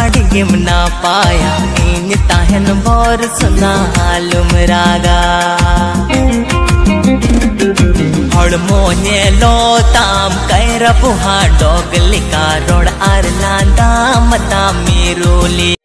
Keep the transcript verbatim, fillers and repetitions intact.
अड़गिम ना पाया इन ताहन बोर सुना हालुम रागा हड़ मोहे लो ताम कैर बुहा डोगलिका रोड आर लांदा मता मेरोली।